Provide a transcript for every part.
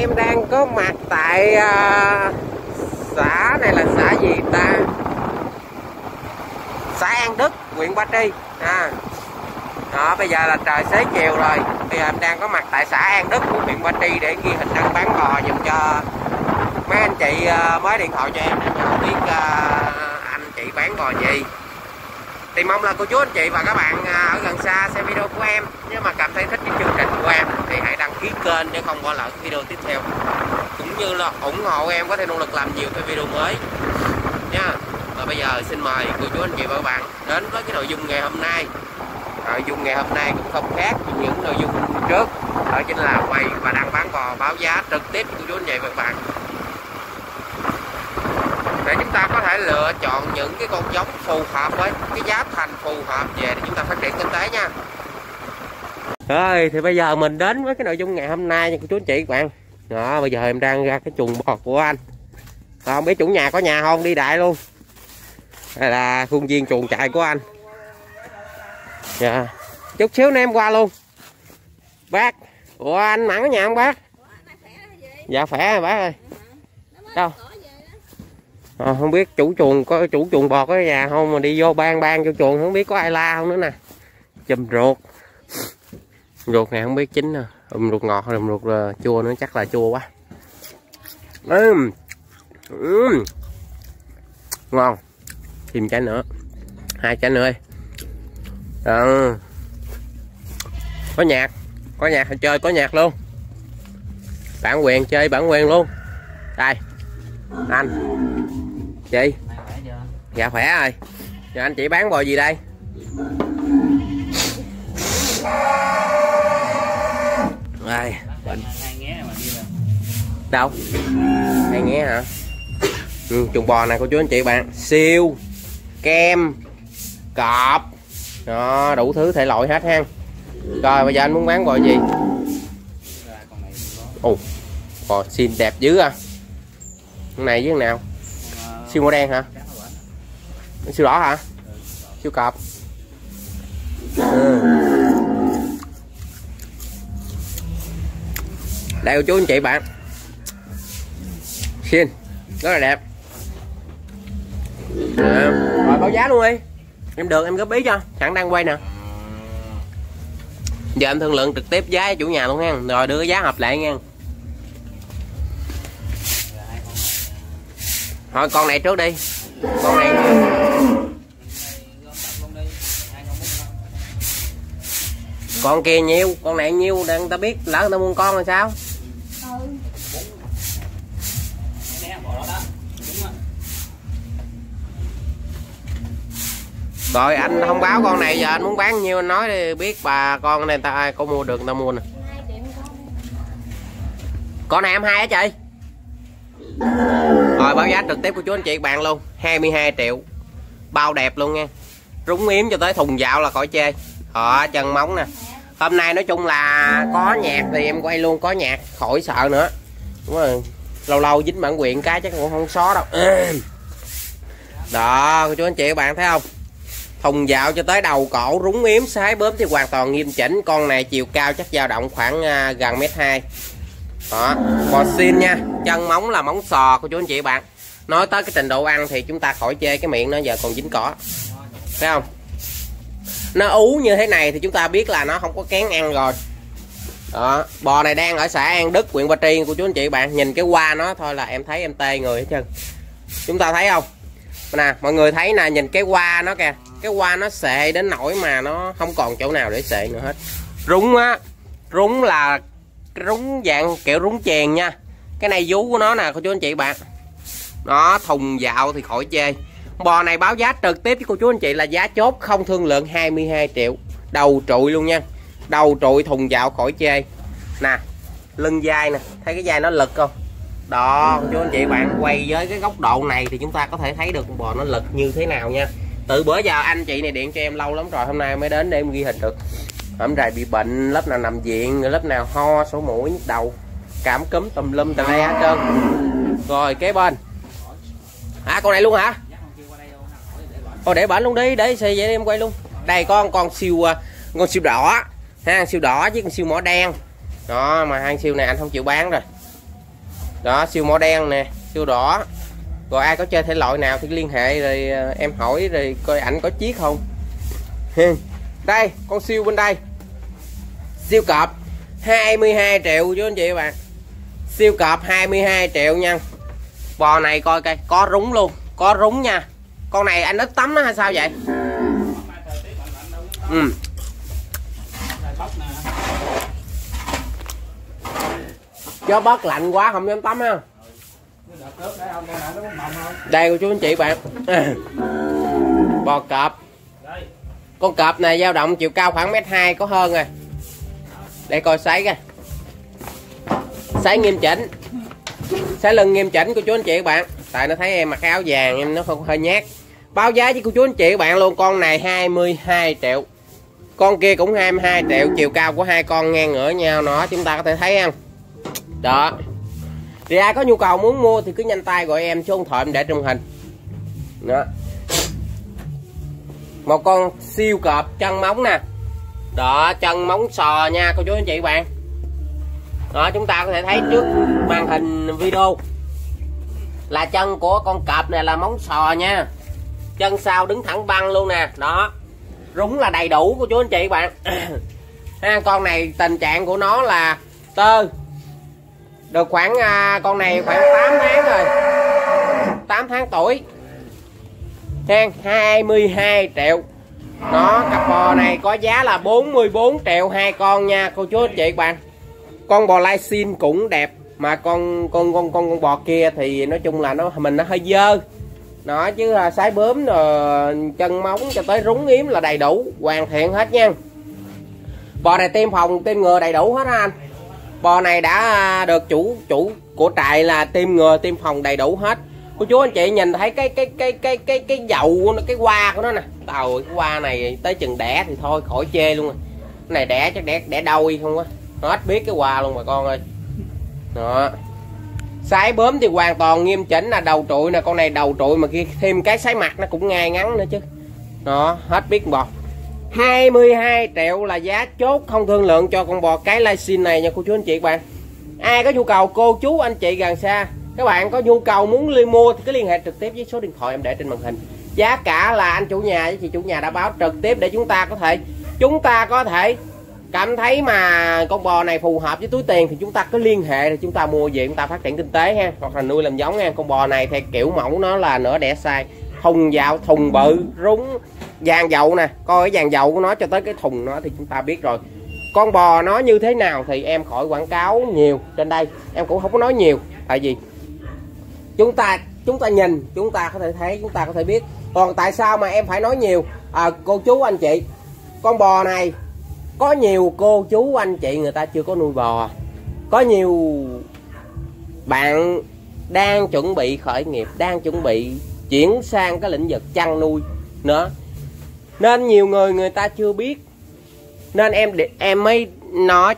em đang có mặt tại xã này là xã gì ta? Xã An Đức, huyện Ba Tri. Đó, bây giờ là trời xế chiều rồi. Bây giờ em đang có mặt tại xã An Đức của huyện Ba Tri để ghi hình đăng bán bò dùm cho mấy anh chị mới điện thoại cho em để mà biết anh chị bán bò gì. Thì mong là cô chú anh chị và các bạn ở gần xa xem video của em, nếu mà cảm thấy thích cái chương trình của em thì hãy đăng ký kênh để không bỏ lỡ cái video tiếp theo, cũng như là ủng hộ em có thể nỗ lực làm nhiều cái video mới nha. Và bây giờ xin mời cô chú anh chị và các bạn đến với cái nội dung ngày hôm nay. Nội dung ngày hôm nay cũng không khác những nội dung trước, đó chính là quay và đăng bán bò báo giá trực tiếp cô chú anh chị và các bạn, để chúng ta có thể lựa chọn những cái con giống phù hợp với cái giá thành phù hợp về để chúng ta phát triển kinh tế nha. Rồi thì bây giờ mình đến với cái nội dung ngày hôm nay nha cô chú anh chị các bạn. Đó, bây giờ em đang ra cái chuồng bò của anh. Không biết chủ nhà có nhà không, đi đại luôn. Đây là khuôn viên chuồng trại của anh. Dạ. Chút xíu nữa em qua luôn. Bác, ủa anh Mẫn ở nhà không bác? Dạ khỏe rồi bác ơi. Đâu? Không biết chủ chuồng có chủ chuồng bò có ở nhà không, mà đi vô ban vô chuồng không biết có ai la không nữa nè. Chùm ruột. Ruột này không biết chín nè, ruột ngọt hay ruột chua nữa, chắc là chua quá. Ngon. Thêm trái nữa. 2 trái nữa đi. Có nhạc chơi, có nhạc luôn. Bản quyền chơi bản quyền luôn. Đây. Anh. Chị. Dạ khỏe rồi. Giờ anh chị bán bò gì đây? Đây. Đâu? Hai Nghé hả? Chuồng bò này cô chú anh chị bạn, siêu, kem, cọp, đó, đủ thứ thể loại hết ha. Rồi bây giờ anh muốn bán bò gì? Ồ, bò xinh đẹp dữ à. Con này với con nào? Siêu màu đen hả? Siêu đỏ hả? Siêu cọp. Đây cô chú anh chị bạn, xinh, rất là đẹp. Rồi báo giá luôn đi. Em được em góp ý cho, sẵn đang quay nè. Giờ em thương lượng trực tiếp giá với chủ nhà luôn nha, rồi đưa cái giá hợp lại nha. Thôi con này trước đi. Con này con kia nhiêu, con này nhiêu để người ta biết, lỡ người ta mua con rồi sao? Rồi anh thông báo con này giờ anh muốn bán nhiêu anh nói đi, biết bà con này ta ai có mua được người ta mua nè. Con này em 2 hả chị? Rồi báo giá trực tiếp của chú anh chị bạn luôn, 22 triệu. Bao đẹp luôn nha. Rúng yếm cho tới thùng dạo là khỏi chê. Chân móng nè. Hôm nay nói chung là có nhạc thì em quay luôn, có nhạc khỏi sợ nữa. Đúng rồi. Lâu lâu dính bản quyền cái chắc cũng không xó đâu. Đó, chú anh chị các bạn thấy không? Thùng dạo cho tới đầu cổ, rúng yếm, sái bướm thì hoàn toàn nghiêm chỉnh. Con này chiều cao chắc dao động khoảng gần 1m2. Đó, bò xin nha. Chân móng là móng sò của chú anh chị bạn. Nói tới cái trình độ ăn thì chúng ta khỏi chê, cái miệng nó giờ còn dính cỏ. Thấy không? Nó ú như thế này thì chúng ta biết là nó không có kén ăn rồi. Đó, bò này đang ở xã An Đức, huyện Ba Tri của chú anh chị bạn. Nhìn cái hoa nó thôi là em thấy em tê người hết trơn. Chúng ta thấy không? Nè, mọi người thấy nè, nhìn cái hoa nó kìa. Cái hoa nó xệ đến nỗi mà nó không còn chỗ nào để xệ nữa hết. Rúng á, rúng là rúng dạng kiểu rúng chèn nha. Cái này vú của nó nè cô chú anh chị bạn. Đó, thùng dạo thì khỏi chê. Bò này báo giá trực tiếp với cô chú anh chị là giá chốt không thương lượng, 22 triệu. Đầu trụi luôn nha. Đầu trụi thùng dạo khỏi chê. Nè, lưng vai nè, thấy cái vai nó lực không? Đó, cô chú anh chị bạn quay với cái góc độ này thì chúng ta có thể thấy được con bò nó lực như thế nào nha. Từ bữa giờ anh chị này điện cho em lâu lắm rồi, hôm nay mới đến để em ghi hình được. Hôm nay bị bệnh, lớp nào nằm viện, lớp nào ho, sổ mũi, nhức đầu, cảm cúm tùm lum tùm le hết trơn. Rồi kế bên. Con này luôn hả? Để bển luôn đi, để xì vậy em quay luôn. Đây có con siêu đỏ ha, siêu đỏ với con siêu mỏ đen. Đó mà hai siêu này anh không chịu bán rồi. Đó, siêu mỏ đen nè, siêu đỏ. Rồi ai có chơi thể loại nào thì liên hệ rồi em hỏi rồi coi ảnh có chiếc không. Đây con siêu bên đây, siêu cọp 22 triệu chứ anh chị các bạn. Siêu cọp 22 triệu nha. Bò này coi coi có rúng luôn, có rúng nha. Con này anh ít tắm nó hay sao vậy? Gió bớt lạnh quá không dám tắm ha. Đây cô chú anh chị bạn. Bò cọp. Con cọp này dao động chiều cao khoảng 1m2 có hơn rồi. Để coi sấy coi. Sấy nghiêm chỉnh. Sấy lưng nghiêm chỉnh cô chú anh chị các bạn. Tại nó thấy em mặc áo vàng em nó không hơi nhát. Báo giá với cô chú anh chị các bạn luôn. Con này 22 triệu. Con kia cũng 22 triệu. Chiều cao của hai con ngang ngửa nhau nó. Chúng ta có thể thấy không? Đó. Thì ai có nhu cầu muốn mua thì cứ nhanh tay gọi em số điện thoại em để trong hình. Đó. Một con siêu cọp chân móng nè. Đó, chân móng sò nha cô chú anh chị bạn. Đó, chúng ta có thể thấy trước màn hình video là chân của con cọp này là móng sò nha. Chân sau đứng thẳng băng luôn nè. Đó, rúng là đầy đủ cô chú anh chị bạn. Ha, con này tình trạng của nó là tơ. Được khoảng con này khoảng 8 tháng rồi, 8 tháng tuổi. 22 triệu. Đó, cặp bò này có giá là 44 triệu hai con nha cô chú anh chị bạn. Con bò lai xin cũng đẹp mà con bò kia thì nói chung là nó hơi dơ. Nó chứ sái bướm rồi chân móng cho tới rúng yếm là đầy đủ, hoàn thiện hết nha. Bò này tiêm phòng tiêm ngừa đầy đủ hết anh. Bò này đã được chủ của trại là tiêm ngừa tiêm phòng đầy đủ hết. Cô chú anh chị nhìn thấy cái dầu cái hoa của nó nè. Tàu cái hoa này tới chừng đẻ thì thôi khỏi chê luôn rồi. Cái này đẻ chắc đẻ đôi không á. Hết biết cái hoa luôn bà con ơi. Đó. Sái bướm thì hoàn toàn nghiêm chỉnh là đầu trụi nè, con này đầu trụi mà kia thêm cái sái mặt nó cũng ngay ngắn nữa chứ. Đó, hết biết bò. 22 triệu là giá chốt không thương lượng cho con bò cái lai xin này nha cô chú anh chị bạn. Ai có nhu cầu cô chú anh chị gần xa, các bạn có nhu cầu muốn mua thì cứ liên hệ trực tiếp với số điện thoại em để trên màn hình. Giá cả là anh chủ nhà với chị chủ nhà đã báo trực tiếp để chúng ta có thể cảm thấy mà con bò này phù hợp với túi tiền thì chúng ta cứ liên hệ thì chúng ta mua về chúng ta phát triển kinh tế ha, hoặc là nuôi làm giống nha. Con bò này thì kiểu mẫu nó là nửa đẻ sai, thùng dạo thùng bự rúng vàng dậu nè, coi cái vàng dậu của nó cho tới cái thùng nó thì chúng ta biết rồi. Con bò nó như thế nào thì em khỏi quảng cáo nhiều trên đây, em cũng không có nói nhiều, tại vì chúng ta nhìn chúng ta có thể thấy, chúng ta có thể biết. Còn tại sao mà em phải nói nhiều? Cô chú anh chị, con bò này có nhiều cô chú anh chị người ta chưa có nuôi bò, có nhiều bạn đang chuẩn bị khởi nghiệp, đang chuẩn bị chuyển sang cái lĩnh vực chăn nuôi nữa, nên nhiều người ta chưa biết, nên em mới nói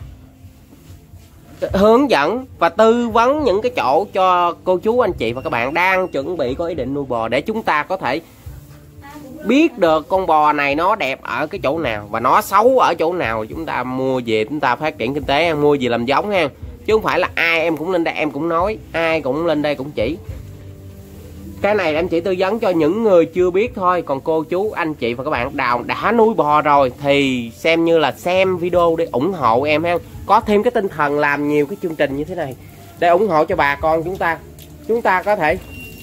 hướng dẫn và tư vấn những cái chỗ cho cô chú anh chị và các bạn đang chuẩn bị có ý định nuôi bò, để chúng ta có thể biết được con bò này nó đẹp ở cái chỗ nào và nó xấu ở chỗ nào, chúng ta mua về chúng ta phát triển kinh tế, mua về làm giống ha, chứ không phải là ai em cũng lên đây em cũng nói, ai cũng lên đây cũng chỉ. Cái này em chỉ tư vấn cho những người chưa biết thôi, còn cô chú anh chị và các bạn đã nuôi bò rồi thì xem như là xem video để ủng hộ em ha, có thêm cái tinh thần làm nhiều cái chương trình như thế này để ủng hộ cho bà con chúng ta có thể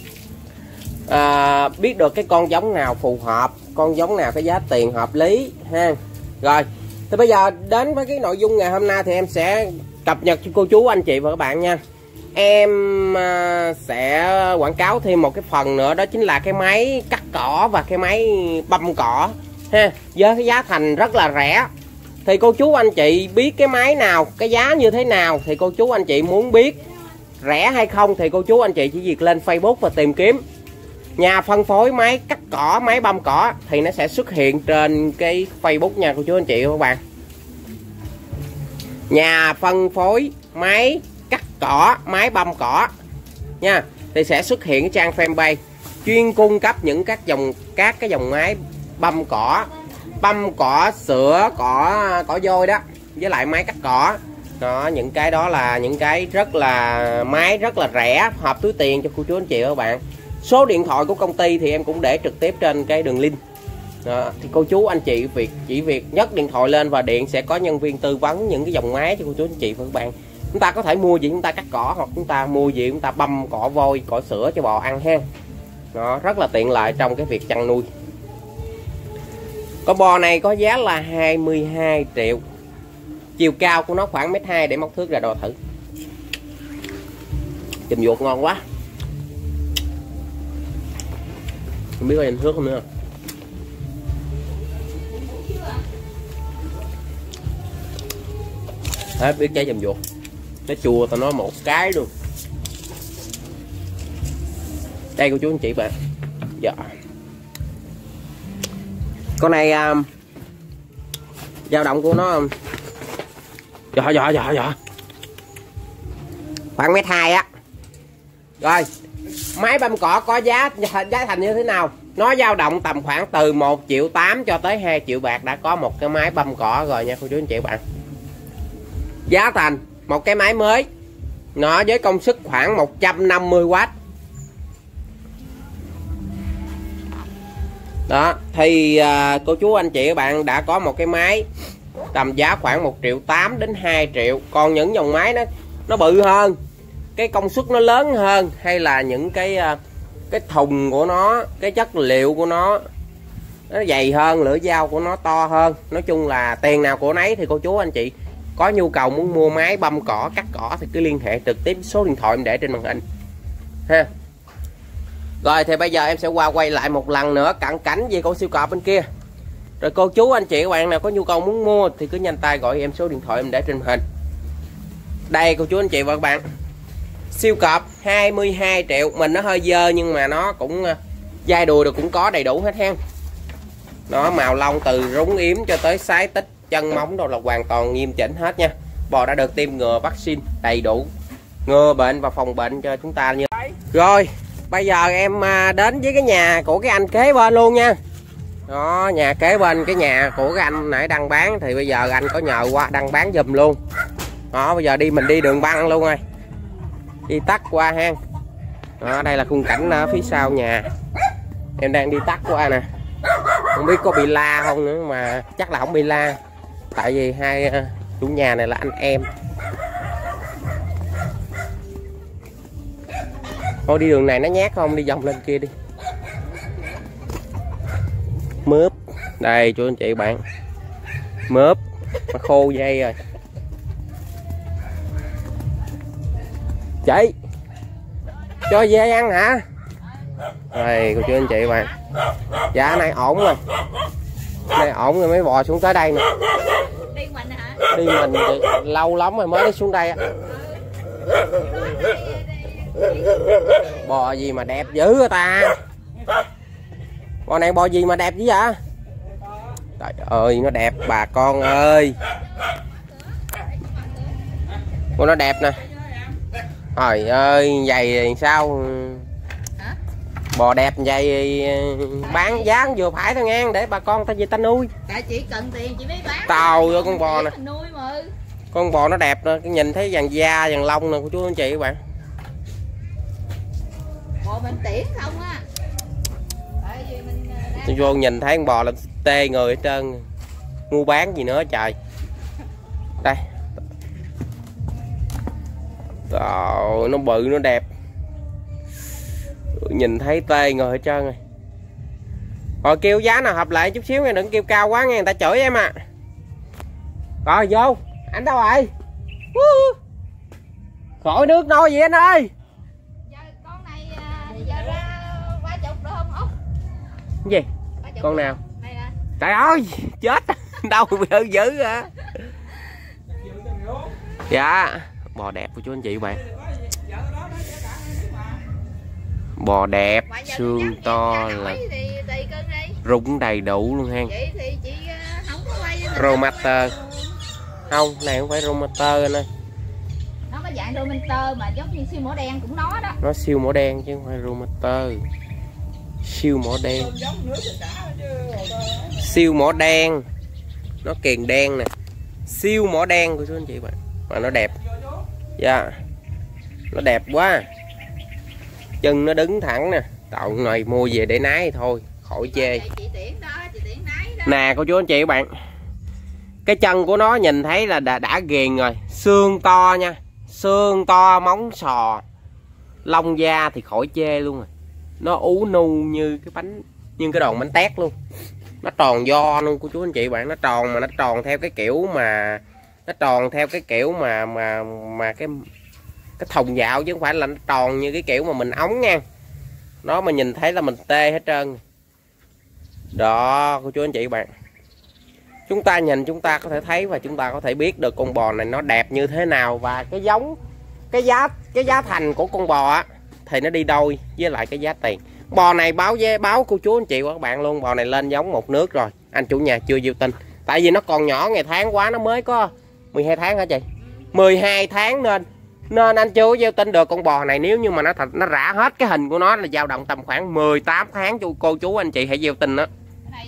biết được cái con giống nào phù hợp, con giống nào cái giá tiền hợp lý ha. Rồi thì bây giờ đến với cái nội dung ngày hôm nay thì em sẽ cập nhật cho cô chú anh chị và các bạn nha. Em sẽ quảng cáo thêm một cái phần nữa, đó chính là cái máy cắt cỏ và cái máy băm cỏ ha, với cái giá thành rất là rẻ. Thì cô chú anh chị biết cái máy nào, cái giá như thế nào, thì cô chú anh chị muốn biết rẻ hay không thì cô chú anh chị chỉ việc lên Facebook và tìm kiếm nhà phân phối máy cắt cỏ, máy băm cỏ thì nó sẽ xuất hiện trên cái Facebook nha cô chú anh chị và các bạn. Nhà phân phối máy cắt cỏ, máy băm cỏ nha, thì sẽ xuất hiện trang fanpage chuyên cung cấp những các cái dòng máy băm cỏ, sữa, cỏ vôi đó, với lại máy cắt cỏ. Đó, những cái đó là những cái rất là máy rất là rẻ, hợp túi tiền cho cô chú anh chị và các bạn. Số điện thoại của công ty thì em cũng để trực tiếp trên cái đường link. Đó, thì cô chú anh chị chỉ việc nhấc điện thoại lên và điện sẽ có nhân viên tư vấn những cái dòng máy cho cô chú anh chị và các bạn. Chúng ta có thể mua gì chúng ta cắt cỏ, hoặc chúng ta mua gì chúng ta băm cỏ vôi, cỏ sữa cho bò ăn ha. Đó, rất là tiện lợi trong cái việc chăn nuôi. Con bò này có giá là 22 triệu. Chiều cao của nó khoảng 1m2 để móc thước ra đo thử. Chùm ruột ngon quá. Không biết có nhìn thước không nữa. Hết biết trái chùm ruột. Nó chua tao nói một cái luôn. Đây cô chú anh chị bạn. Dạ. Con này dao động của nó dạ khoảng 1m2 á. Rồi máy băm cỏ có giá thành như thế nào? Nó dao động tầm khoảng từ 1,8 triệu cho tới 2 triệu bạc đã có một cái máy băm cỏ rồi nha cô chú anh chị bạn. Giá thành một cái máy mới nó với công suất khoảng 150W. Đó thì cô chú anh chị các bạn đã có một cái máy tầm giá khoảng 1,8 triệu đến 2 triệu. Còn những dòng máy nó bự hơn, cái công suất nó lớn hơn, hay là những cái thùng của nó, cái chất liệu của nó dày hơn, lưỡi dao của nó to hơn. Nói chung là tiền nào của nấy. Thì cô chú anh chị có nhu cầu muốn mua máy băm cỏ, cắt cỏ thì cứ liên hệ trực tiếp số điện thoại em để trên màn hình ha. Rồi thì bây giờ em sẽ quay lại một lần nữa cận cảnh về con siêu cọp bên kia. Rồi cô chú anh chị các bạn nào có nhu cầu muốn mua thì cứ nhanh tay gọi em số điện thoại em để trên màn hình. Đây cô chú anh chị và các bạn, siêu cọp 22 triệu. Mình nó hơi dơ nhưng mà nó cũng dai đùi được, cũng có đầy đủ hết ha. Nó màu lông từ rúng yếm cho tới sái tích, chân móng đâu là hoàn toàn nghiêm chỉnh hết nha. Bò đã được tiêm ngừa vaccine đầy đủ, ngừa bệnh và phòng bệnh cho chúng ta như. Rồi bây giờ em đến với cái nhà của cái anh kế bên luôn nha. Đó, nhà kế bên cái nhà của cái anh nãy đang bán thì bây giờ anh có nhờ qua đang bán giùm luôn. Đó, bây giờ mình đi đường băng luôn rồi, đi tắt qua hang. Đó, đây là khung cảnh ở phía sau nhà. Em đang đi tắt qua nè, không biết có bị la không nữa, mà chắc là không bị la, tại vì hai chủ nhà này là anh em. Thôi đi đường này nó nhát không, đi vòng lên kia đi. Mướp đây chú anh chị bạn, mướp mà khô dây rồi. Chị cho dê ăn hả? Đây cô chú anh chị bạn, giá này ổn rồi, này ổn rồi mới bò xuống tới đây nè. Đi mình hả? Đi mình thì lâu lắm rồi mới đi xuống đây á. Bò gì mà đẹp dữ người ta. Bò này bò gì mà đẹp dữ vậy? Trời ơi nó đẹp bà con ơi. Con nó đẹp nè. Trời ơi giày sao? Bò đẹp vậy bán giá vừa phải thôi ngang, để bà con ta về ta nuôi. Tại chị cần tiền chị mới bán. Tàu vô con bò nè. Nuôi mà. Con bò nó đẹp nè, nhìn thấy vàng da vàng lông nè cô chú anh chị các bạn. Bò mình tiễn không á. Tại vì mình tôi vô nhìn thấy con bò là tê người hết trơn. Mua bán gì nữa trời. Đây. Trời, nó bự nó đẹp. Nhìn thấy tê người hết trơn rồi. Rồi kêu giá nào hợp lại chút xíu nha, đừng kêu cao quá nghe người ta chửi em à. Rồi vô, anh đâu rồi? Khỏi nước nôi gì anh ơi. Giờ con này giờ ra 30 được không Út? Cái gì? Con nào? Này nè. Trời ơi, chết. Đâu bị dữ hả? Dạ, bò đẹp của chú anh chị bạn. Bò đẹp, xương to là rụng đầy đủ luôn ha. Romater. Không, này không phải Romater anh ơi. Nó có dạng Romater mà giống như siêu mỏ đen cũng nó đó. Nó siêu mỏ đen chứ không phải Romater. Siêu mỏ đen. Siêu mỏ đen. Nó kiền đen nè. Siêu mỏ đen của chú anh chị bạn. mà nó đẹp. Dạ, nó đẹp quá, chân nó đứng thẳng nè. Tậu này mua về để nái thôi, khỏi chê. Nè cô chú anh chị các bạn, cái chân của nó nhìn thấy là đã ghiền rồi, xương to nha, xương to, móng sò, lông da thì khỏi chê luôn rồi. Nó ú nu như cái bánh, như cái đòn bánh tét luôn. Nó tròn do luôn cô chú anh chị bạn, nó tròn mà nó tròn theo cái kiểu mà nó tròn theo cái kiểu mà cái thùng dạo, chứ không phải là nó tròn như cái kiểu mà mình ống nha. Nó mà nhìn thấy là mình tê hết trơn. Đó cô chú anh chị bạn, chúng ta nhìn chúng ta có thể thấy và chúng ta có thể biết được con bò này nó đẹp như thế nào. Và cái giống, cái giá thành của con bò á thì nó đi đôi với lại cái giá tiền. Bò này báo cô chú anh chị và các bạn luôn, bò này lên giống một nước rồi, anh chủ nhà chưa gieo tinh. Tại vì nó còn nhỏ, ngày tháng quá, nó mới có 12 tháng hả chị? 12 tháng nên anh chưa gieo tinh được con bò này. Nếu như mà nó rã hết cái hình của nó là dao động tầm khoảng 18 tháng cô chú anh chị hãy gieo tinh đó.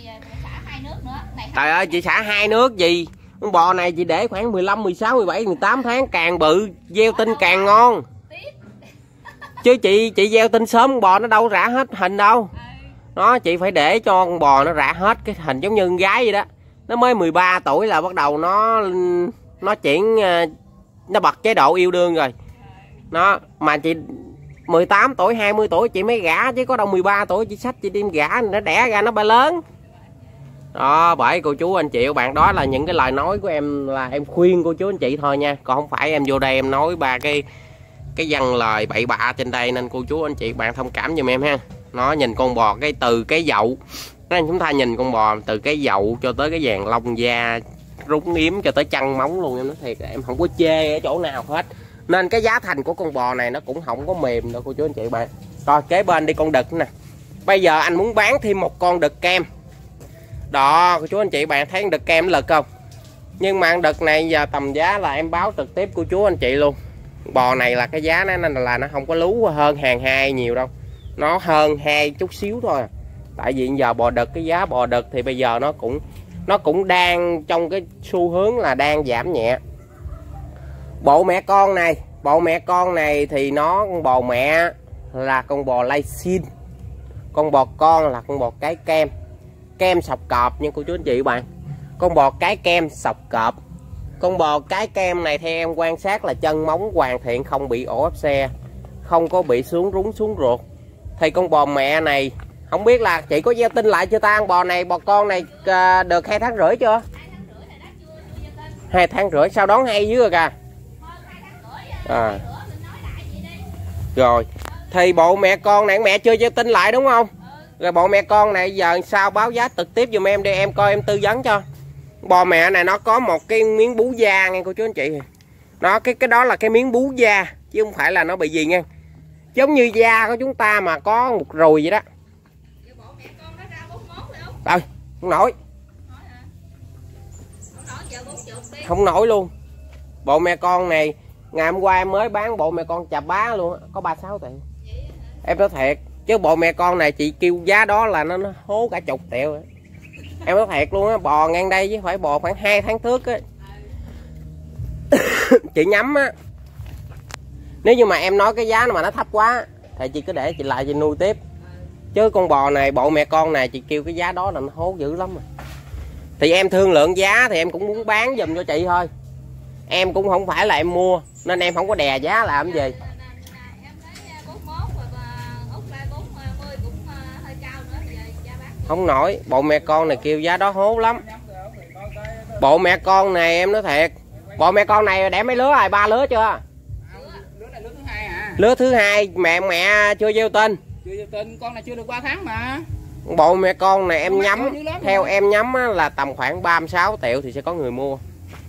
Trời ơi chị xả 2 nước gì? Con bò này chị để khoảng 15, 16, 17, 18 tháng, càng bự gieo tinh càng ngon. Chứ chị gieo tinh sớm con bò nó đâu rã hết hình đâu. Đó, chị phải để cho con bò nó rã hết cái hình, giống như con gái vậy đó. Nó mới 13 tuổi là bắt đầu nó chuyển, nó bật chế độ yêu đương rồi. Nó mà chị 18 tuổi, 20 tuổi chị mới gả, chứ có đâu 13 tuổi chị xách chị đem gả, nó đẻ ra nó ba lớn. Đó, bởi cô chú anh chị các bạn, đó là những cái lời nói của em, là em khuyên cô chú anh chị thôi nha, còn không phải em vô đây em nói ba cái văn lời bậy bạ trên đây, nên cô chú anh chị bạn thông cảm giùm em ha. Nó nhìn con bò cái từ cái dậu, nên chúng ta nhìn con bò từ cái dậu cho tới cái vàng lông da rúng yếm cho tới chân móng luôn, em nói thiệt em không có chê ở chỗ nào hết. Nên cái giá thành của con bò này nó cũng không có mềm đâu cô chú anh chị bạn. Rồi kế bên đi con đực nè. Bây giờ anh muốn bán thêm một con đực kem. Đó cô chú anh chị bạn thấy con đực kem lực không? Nhưng mà con đực này giờ tầm giá là em báo trực tiếp cô chú anh chị luôn. Bò này là cái giá nó nên là nó không có lú hơn hàng 2 nhiều đâu. Nó hơn 2 chút xíu thôi. Tại vì giờ bò đực, cái giá bò đực thì bây giờ nó cũng đang trong cái xu hướng là đang giảm nhẹ. Bộ mẹ con này thì con bò mẹ là con bò lai xin, con bò con là con bò cái kem sọc cọp nha cô chú anh chị bạn. Con bò cái kem sọc cọp. Con bò cái kem này theo em quan sát là chân móng hoàn thiện, không bị ổ ép xe, không có bị xuống rúng xuống ruột. Thì con bò mẹ này không biết là chị có gieo tinh lại chưa ta? Bò này, bò con này được 2 tháng rưỡi chưa? 2 tháng rưỡi, sao đón hay dưới rồi kìa. Rồi thì bộ mẹ con này mẹ chưa gieo tinh lại đúng không? Rồi bộ mẹ con này giờ sao báo giá trực tiếp giùm em đi, em coi em tư vấn cho. Bò mẹ này nó có một cái miếng bú da nghe cô chú anh chị. Nó cái đó là cái miếng bú da chứ không phải là nó bị gì nha. Giống như da của chúng ta mà có một rùi vậy đó. Rồi, không nổi. Không nổi luôn. Bộ mẹ con này ngày hôm qua em mới bán bộ mẹ con chà bá luôn, có 36 triệu. Em nói thiệt, chứ bộ mẹ con này chị kêu giá đó là nó hố cả chục triệu rồi. Em nói thiệt luôn á, bò ngang đây chứ phải bò khoảng 2 tháng trước á. Chị nhắm á. Nếu như mà em nói cái giá mà nó thấp quá thì chị cứ để chị lại chị nuôi tiếp. Chứ con bò này, bộ mẹ con này chị kêu cái giá đó là nó hố dữ lắm rồi. Thì em thương lượng giá thì em cũng muốn bán giùm cho chị thôi. Em cũng không phải là em mua nên em không có đè giá làm gì. Không nổi, bộ mẹ con này kêu giá đó hố lắm. Bộ mẹ con này em nói thiệt, bộ mẹ con này đẻ mấy lứa rồi, 3 lứa chưa? Lứa thứ hai, mẹ chưa gieo tinh. Chưa gieo tinh, con này chưa được 3 tháng mà. Bộ mẹ con này em nhắm, theo em nhắm là tầm khoảng 36 triệu thì sẽ có người mua.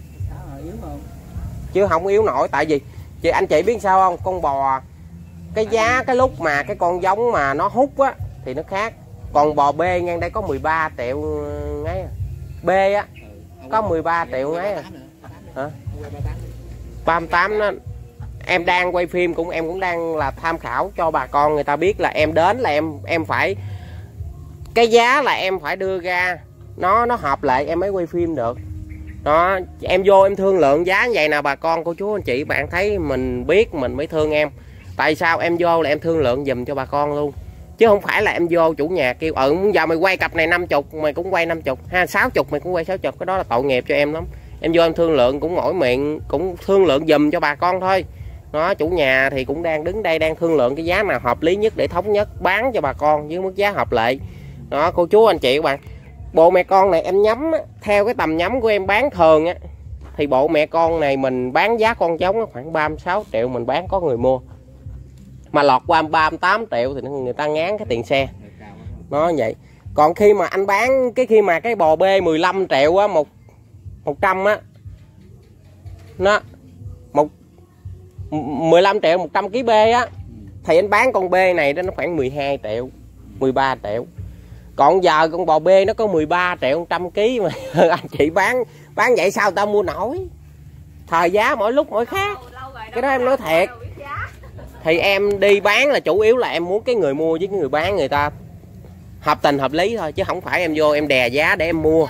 Chứ không yếu nổi, tại vì anh chị biết sao không, con bò cái giá cái lúc mà cái con giống mà nó hút á thì nó khác. Còn bò B ngang đây có 13 triệu ngay. B á có 13 triệu ngay. Hả? 38 nó em đang quay phim em cũng đang là tham khảo cho bà con người ta biết là em đến là em phải cái giá là em phải đưa ra nó hợp lệ em mới quay phim được. Đó, em vô em thương lượng giá như vậy nè bà con cô chú anh chị bạn thấy mình biết mình mới thương em. Tại sao em vô là em thương lượng giùm cho bà con luôn, chứ không phải là em vô chủ nhà kêu giờ mày quay cặp này 50 mày cũng quay 50 ha, 60 mày cũng quay 60, cái đó là tội nghiệp cho em lắm. Em vô em thương lượng cũng mỗi miệng cũng thương lượng giùm cho bà con thôi. Đó, chủ nhà thì cũng đang đứng đây đang thương lượng cái giá nào hợp lý nhất để thống nhất bán cho bà con với mức giá hợp lệ. Đó cô chú anh chị các bạn, bộ mẹ con này em nhắm theo cái tầm nhắm của em bán thường á, thì bộ mẹ con này mình bán giá con trống khoảng 36 triệu mình bán có người mua, mà lọt qua 38 triệu thì người ta ngán cái tiền xe. Nó vậy. Còn khi mà anh bán khi mà cái bò bê 15 triệu á, 100 á, nó 15 triệu 100 kg bê á, thì anh bán con bê này đó nó khoảng 12 triệu 13 triệu. Còn giờ con bò bê nó có 13 triệu 100 kg mà anh chị bán vậy sao tao mua nổi. Thời giá mỗi lúc mỗi khác, cái đó em nói thiệt. Thì em đi bán là chủ yếu là em muốn cái người mua với cái người bán người ta hợp tình hợp lý thôi, chứ không phải em vô em đè giá để em mua.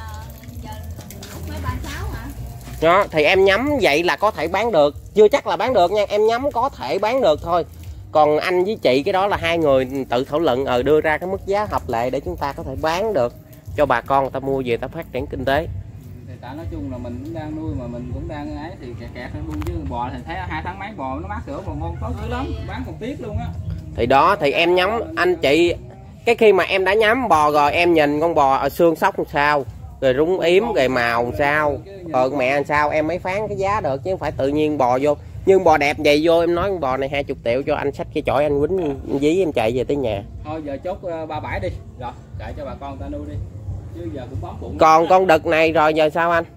Đó, thì em nhắm vậy là có thể bán được, chưa chắc là bán được nha, em nhắm có thể bán được thôi. Còn anh với chị cái đó là hai người tự thảo luận đưa ra cái mức giá hợp lệ để chúng ta có thể bán được cho bà con người ta mua về ta phát triển kinh tế. Thì tại nói chung là mình cũng đang nuôi mà mình cũng đang ấy thì kẹt nó buông, chứ bò thì thấy 2 tháng mấy bò nó mát sữa bò ngon tốt dữ lắm, bán còn tiếc luôn á. Thì đó thì em nhắm anh chị, cái khi mà em đã nhắm bò rồi em nhìn con bò ở xương sóc làm sao, rồi rúng yếm rồi màu làm sao, mẹ làm sao em mới phán cái giá được, chứ không phải tự nhiên bò vô. Nhưng bò đẹp vậy vô em nói con bò này 20 triệu cho anh xách cái chổi anh quýnh dí em chạy về tới nhà. Thôi giờ chốt 37 đi, rồi chạy cho bà con ta nuôi đi, chứ giờ cũng bóng bụng. Còn con đực này rồi giờ sao anh?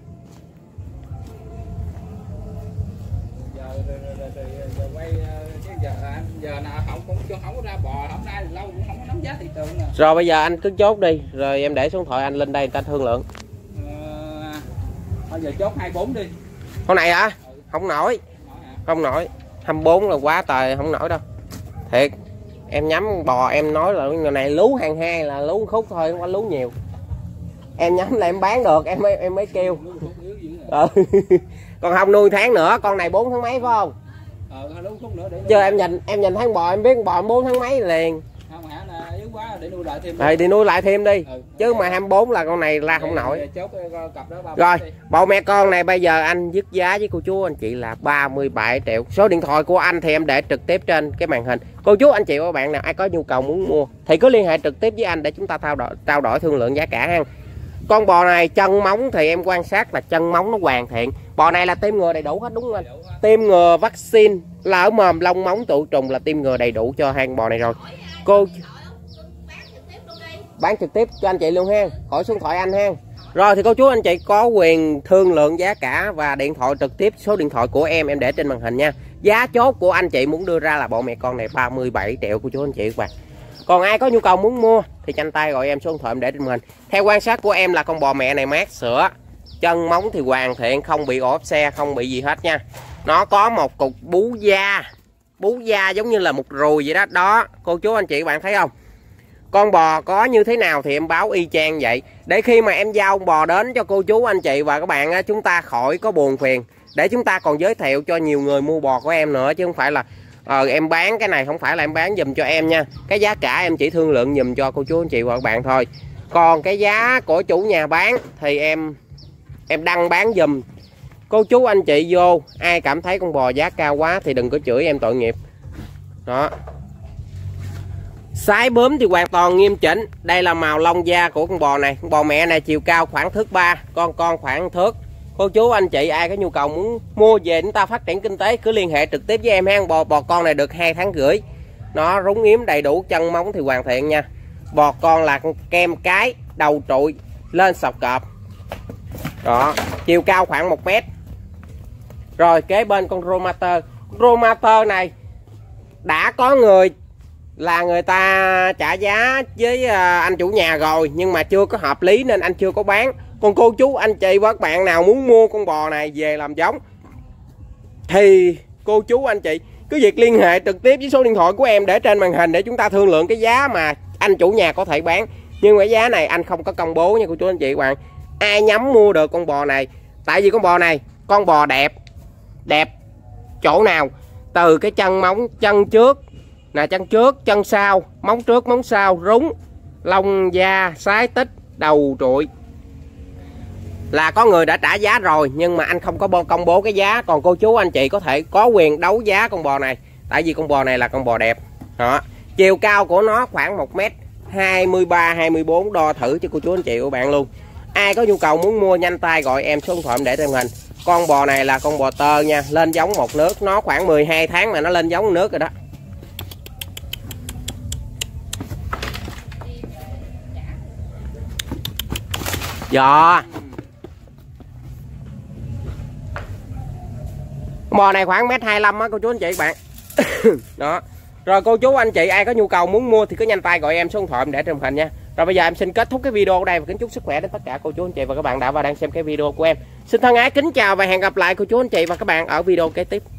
Giờ quay giờ nào không có ra bò, không ra lâu cũng không có nắm giá thị trường nè. Rồi bây giờ anh cứ chốt đi, rồi em để số điện thoại anh lên đây người ta thương lượng. Thôi giờ chốt 24 đi. Con này hả? Không nổi. Không nổi. 24 là quá trời, không nổi đâu. Thiệt. Em nhắm bò em nói là người này lú hàng hai là lú khúc thôi, không có lú nhiều. Em nhắm là em bán được, em mới kêu. Còn không nuôi tháng nữa, con này 4 tháng mấy phải không? Chứ em nhìn thấy bò em biết bò 4 tháng mấy liền. Không hả, là yếu quá để nuôi lại thêm. Thì nuôi lại thêm đi. Chứ mà 24 là con này ra không nổi. Rồi, bộ mẹ con này bây giờ anh dứt giá với cô chú anh chị là 37 triệu. Số điện thoại của anh thì em để trực tiếp trên cái màn hình. Cô chú anh chị và các bạn nào ai có nhu cầu muốn mua thì cứ liên hệ trực tiếp với anh để chúng ta trao đổi thương lượng giá cả ha. Con bò này chân móng thì em quan sát là chân móng nó hoàn thiện. Bò này là tiêm ngừa đầy đủ hết đúng không anh? Tiêm ngừa vaccine, lở mồm, lông móng, tụ trùng là tiêm ngừa đầy đủ cho hai con bò này rồi. Cô bán trực tiếp cho anh chị luôn ha, hỏi số điện thoại anh ha. Rồi thì cô chú anh chị có quyền thương lượng giá cả và điện thoại trực tiếp, số điện thoại của em để trên màn hình nha. Giá chốt của anh chị muốn đưa ra là bộ mẹ con này 37 triệu cô chú anh chị các bạn. Còn ai có nhu cầu muốn mua thì nhanh tay gọi em, số điện thoại em để trên màn hình. Theo quan sát của em là con bò mẹ này mát sữa, chân móng thì hoàn thiện, không bị ổ xe, không bị gì hết nha. Nó có một cục bú da giống như là một ruồi vậy đó. Đó cô chú anh chị bạn thấy không? Con bò có như thế nào thì em báo y chang vậy, để khi mà em giao con bò đến cho cô chú anh chị và các bạn chúng ta khỏi có buồn phiền, để chúng ta còn giới thiệu cho nhiều người mua bò của em nữa, chứ không phải là em bán cái này không phải là em bán giùm cho em nha. Cái giá cả em chỉ thương lượng giùm cho cô chú anh chị và các bạn thôi. Còn cái giá của chủ nhà bán thì em đăng bán giùm. Cô chú anh chị vô ai cảm thấy con bò giá cao quá thì đừng có chửi em tội nghiệp. Đó. Sái bướm thì hoàn toàn nghiêm chỉnh. Đây là màu lông da của con bò này. Con bò mẹ này chiều cao khoảng thước 3, con khoảng thước. Cô chú anh chị ai có nhu cầu muốn mua về chúng ta phát triển kinh tế cứ liên hệ trực tiếp với em ha. Bò con này được 2 tháng rưỡi. Nó rúng yếm đầy đủ, chân móng thì hoàn thiện nha. Bò con là con kem cái, đầu trụi lên sọc cọp. Đó, chiều cao khoảng 1 mét. Rồi kế bên con Romater. Romater này đã có người là người ta trả giá với anh chủ nhà rồi, nhưng mà chưa có hợp lý nên anh chưa có bán. Còn cô chú anh chị và các bạn nào muốn mua con bò này về làm giống thì cô chú anh chị cứ việc liên hệ trực tiếp với số điện thoại của em để trên màn hình để chúng ta thương lượng cái giá mà anh chủ nhà có thể bán. Nhưng cái giá này anh không có công bố nha cô chú anh chị các bạn. Ai nhắm mua được con bò này Tại vì con bò này con bò đẹp. Đẹp chỗ nào? Từ cái chân móng, chân trước nè, chân trước, chân sau, móng trước, móng sau, rúng, lông da, sái tích, đầu trụi. Là có người đã trả giá rồi nhưng mà anh không có công bố cái giá. Còn cô chú anh chị có thể có quyền đấu giá con bò này. Tại vì con bò này là con bò đẹp. Đó. Chiều cao của nó khoảng 1m23, 24, đo thử cho cô chú anh chị của bạn luôn. Ai có nhu cầu muốn mua nhanh tay gọi em số điện thoại để trên hình. Con bò này là con bò tơ nha, lên giống một nước, nó khoảng 12 tháng mà nó lên giống một nước rồi đó. Dạ. Bò này khoảng 1m25 á cô chú anh chị bạn. Đó. Rồi cô chú anh chị ai có nhu cầu muốn mua thì cứ nhanh tay gọi em số điện thoại để trên hình nha. Rồi bây giờ em xin kết thúc cái video ở đây và kính chúc sức khỏe đến tất cả cô chú anh chị và các bạn đã và đang xem cái video của em. Xin thân ái kính chào và hẹn gặp lại cô chú anh chị và các bạn ở video kế tiếp.